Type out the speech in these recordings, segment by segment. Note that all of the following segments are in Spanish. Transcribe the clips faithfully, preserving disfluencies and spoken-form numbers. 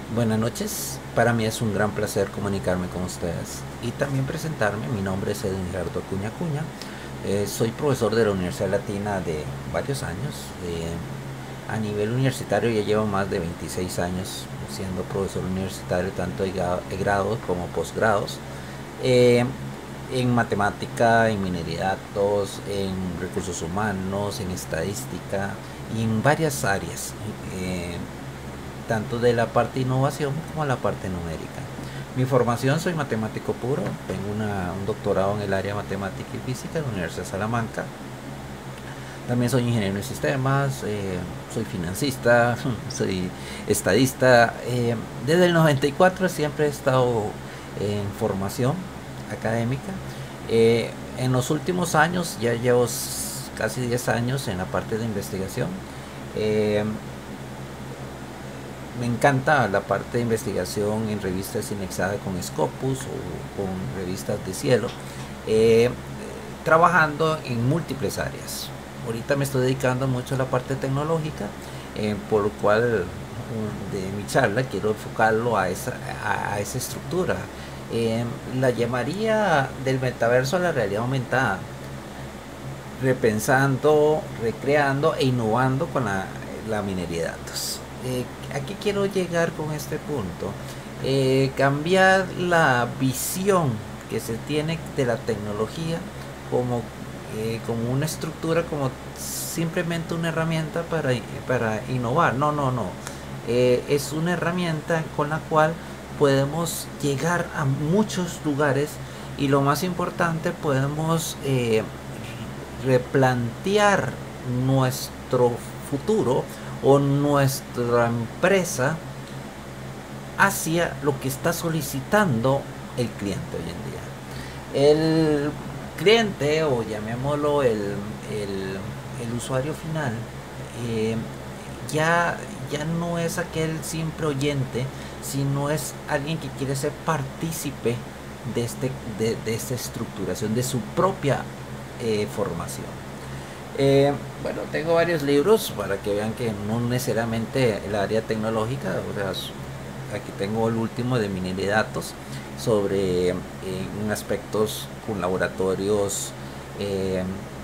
Buenas noches, para mí es un gran placer comunicarme con ustedes y también presentarme. Mi nombre es Edwin Gerardo Acuña Acuña. Eh, soy profesor de la Universidad Latina de varios años. Eh, a nivel universitario ya llevo más de veintiséis años siendo profesor universitario, tanto de grado como posgrados. Eh, en matemática, en minería de datos, en recursos humanos, en estadística y en varias áreas. Eh, tanto de la parte de innovación como la parte numérica. Mi formación, soy matemático puro, tengo una, un doctorado en el área de matemática y física en la Universidad de Salamanca. También soy ingeniero en sistemas, eh, soy financista, soy estadista. Eh, desde el noventa y cuatro siempre he estado en formación académica. Eh, en los últimos años, ya llevo casi diez años en la parte de investigación. Eh, Me encanta la parte de investigación en revistas indexadas con Scopus o con revistas de cielo, eh, trabajando en múltiples áreas. Ahorita me estoy dedicando mucho a la parte tecnológica, eh, por lo cual um, de mi charla quiero enfocarlo a esa, a, a esa estructura. Eh, la llamaría del metaverso a la realidad aumentada, repensando, recreando e innovando con la, la minería de datos. Eh, ¿A qué quiero llegar con este punto? Eh, cambiar la visión que se tiene de la tecnología como, eh, como una estructura, como simplemente una herramienta para, para innovar. No, no, no. Eh, es una herramienta con la cual podemos llegar a muchos lugares y lo más importante, podemos eh, replantear nuestro futuro o nuestra empresa hacia lo que está solicitando el cliente hoy en día. El cliente, o llamémoslo el, el, el usuario final, eh, ya, ya no es aquel simple oyente, sino es alguien que quiere ser partícipe de, este, de, de esta estructuración, de su propia eh, formación. Eh, bueno, tengo varios libros para que vean que no necesariamente el área tecnológica, o sea, aquí tengo el último de minería de datos sobre eh, aspectos con laboratorios, eh,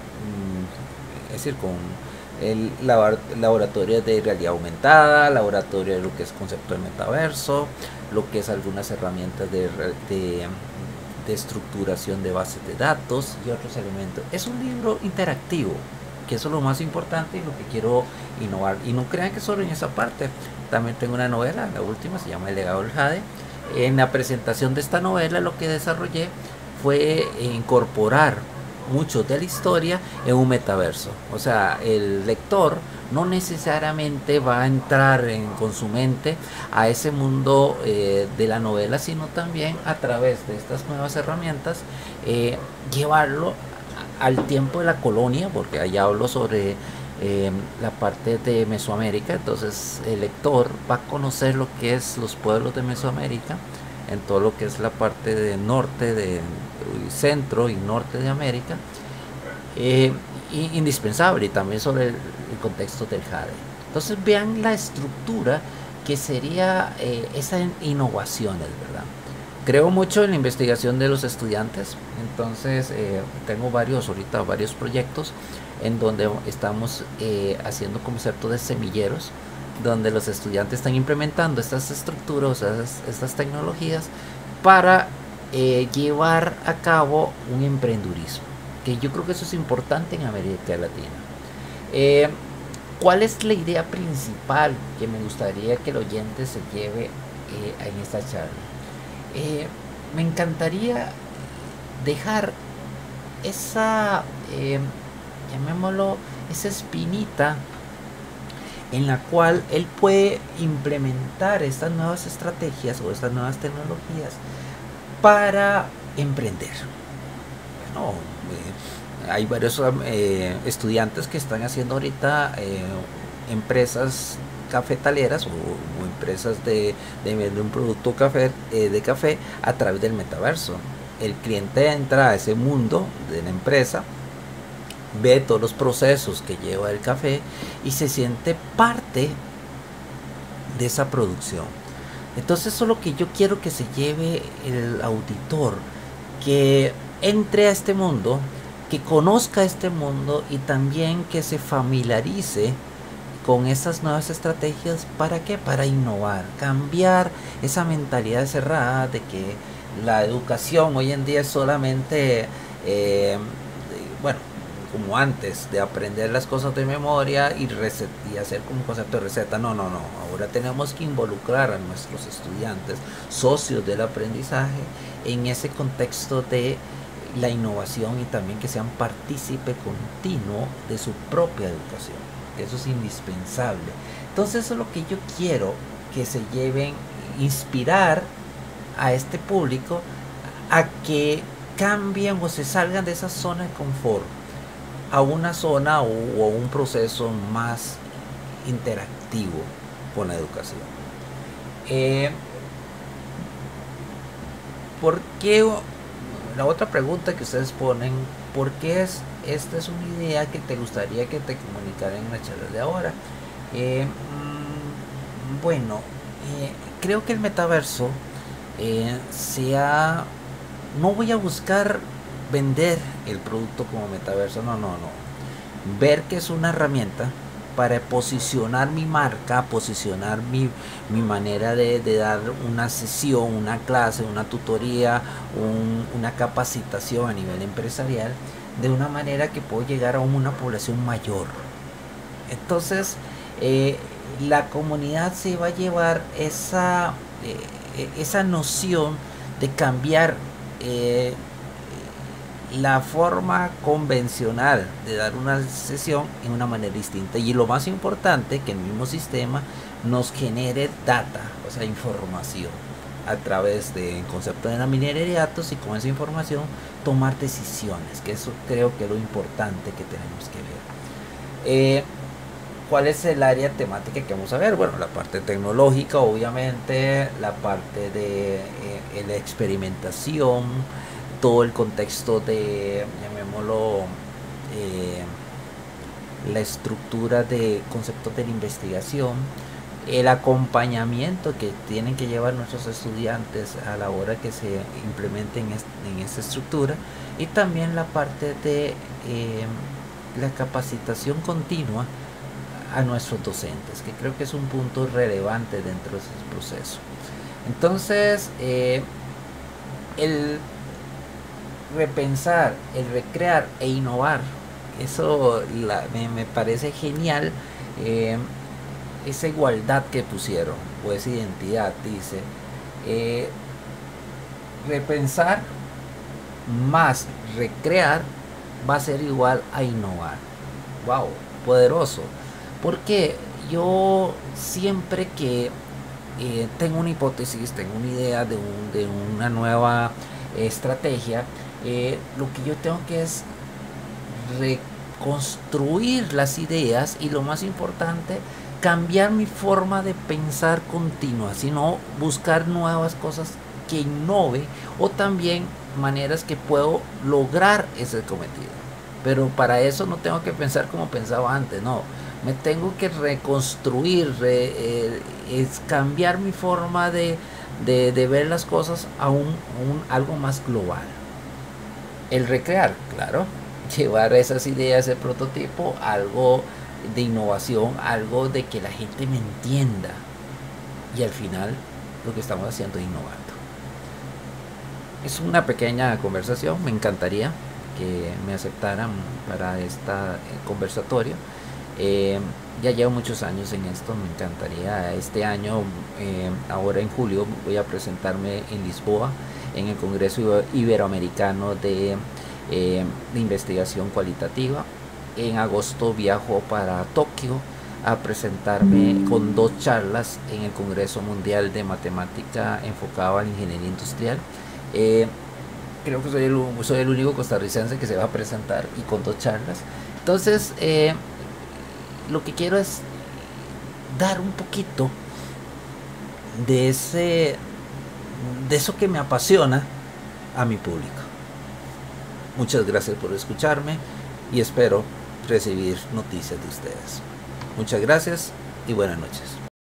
es decir, con el laboratorio de realidad aumentada, laboratorio de lo que es concepto de metaverso, lo que es algunas herramientas de, de, de estructuración de bases de datos y otros elementos. Es un libro interactivo, que eso es lo más importante y lo que quiero innovar. Y no crean que solo en esa parte. También tengo una novela, la última, se llama El legado del Jade. En la presentación de esta novela lo que desarrollé fue incorporar mucho de la historia en un metaverso. O sea, el lector no necesariamente va a entrar en, con su mente a ese mundo eh, de la novela, sino también a través de estas nuevas herramientas eh, llevarlo al tiempo de la colonia, porque allá hablo sobre eh, la parte de Mesoamérica. Entonces el lector va a conocer lo que es los pueblos de Mesoamérica, en todo lo que es la parte de norte, de centro y norte de América, eh, indispensable, y también sobre el, el contexto del Jade. Entonces vean la estructura que sería eh, esas innovaciones, ¿verdad? Creo mucho en la investigación de los estudiantes, entonces eh, tengo varios, ahorita varios proyectos en donde estamos eh, haciendo conceptos de semilleros, donde los estudiantes están implementando estas estructuras, estas, estas tecnologías para eh, llevar a cabo un emprendurismo, que yo creo que eso es importante en América Latina. Eh, ¿Cuál es la idea principal que me gustaría que el oyente se lleve eh, en esta charla? Eh, me encantaría dejar esa, eh, llamémoslo, esa espinita en la cual él puede implementar estas nuevas estrategias o estas nuevas tecnologías para emprender. Bueno, eh, hay varios eh, estudiantes que están haciendo ahorita eh, empresas cafetaleras o, o empresas de, de vender un producto café, eh, de café a través del metaverso. El cliente entra a ese mundo de la empresa, ve todos los procesos que lleva el café y se siente parte de esa producción. Entonces eso es lo que yo quiero que se lleve el auditor, que entre a este mundo, que conozca este mundo y también que se familiarice con esas nuevas estrategias. ¿Para qué? Para innovar, cambiar esa mentalidad cerrada de que la educación hoy en día es solamente, eh, bueno, como antes, de aprender las cosas de memoria y, recet y hacer como un concepto de receta. No, no, no. Ahora tenemos que involucrar a nuestros estudiantes, socios del aprendizaje, en ese contexto de la innovación y también que sean partícipe continuo de su propia educación. Eso es indispensable. Entonces eso es lo que yo quiero que se lleven, inspirar a este público a que cambien o se salgan de esa zona de confort a una zona o, o un proceso más interactivo con la educación. Eh, ¿Por qué? La otra pregunta que ustedes ponen, ¿por qué es, esta es una idea que te gustaría que te comunicara en la charla de ahora? Eh, mmm, bueno, eh, creo que el metaverso eh, sea... No voy a buscar vender el producto como metaverso, no, no, no. Ver que es una herramienta para posicionar mi marca, posicionar mi, mi manera de, de dar una sesión, una clase, una tutoría, un, una capacitación a nivel empresarial, de una manera que puedo llegar a una población mayor. Entonces, eh, la comunidad se va a llevar esa, eh, esa noción de cambiar eh, la forma convencional de dar una sesión en una manera distinta, y lo más importante, que el mismo sistema nos genere data, o sea, información a través del concepto de la minería de datos, y con esa información tomar decisiones, que eso creo que es lo importante que tenemos que ver. Eh, ¿Cuál es el área temática que vamos a ver? Bueno, la parte tecnológica, obviamente, la parte de eh, la experimentación, todo el contexto de, llamémoslo, eh, la estructura de conceptos de la investigación, el acompañamiento que tienen que llevar nuestros estudiantes a la hora que se implementen en esta estructura, y también la parte de eh, la capacitación continua a nuestros docentes, que creo que es un punto relevante dentro de ese proceso. Entonces, eh, el repensar, el recrear e innovar, eso la, me, me parece genial. Eh, esa igualdad que pusieron, o esa identidad, dice, eh, repensar más recrear va a ser igual a innovar. Wow, poderoso. Porque yo siempre que eh, tengo una hipótesis, tengo una idea de, un, de una nueva eh, estrategia, eh, lo que yo tengo que es reconstruir las ideas, y lo más importante, cambiar mi forma de pensar continua, sino buscar nuevas cosas que innove, o también maneras que puedo lograr ese cometido. Pero para eso no tengo que pensar como pensaba antes, no. Me tengo que reconstruir, re, eh, es cambiar mi forma de, de, de ver las cosas a un, un, algo más global. El recrear, claro, llevar esas ideas, ese prototipo, algo de innovación, algo de que la gente me entienda. Y al final lo que estamos haciendo es innovando. Es una pequeña conversación, me encantaría que me aceptaran para este conversatorio. Eh, ya llevo muchos años en esto, me encantaría. Este año, eh, ahora en julio, voy a presentarme en Lisboa, en el Congreso Iberoamericano de, eh, de Investigación Cualitativa. En agosto viajo para Tokio a presentarme con dos charlas en el Congreso Mundial de Matemática enfocado a la ingeniería industrial. Eh, creo que soy el, soy el único costarricense que se va a presentar, y con dos charlas. Entonces, eh, lo que quiero es dar un poquito de ese de eso que me apasiona a mi público. Muchas gracias por escucharme, y espero recibir noticias de ustedes. Muchas gracias y buenas noches.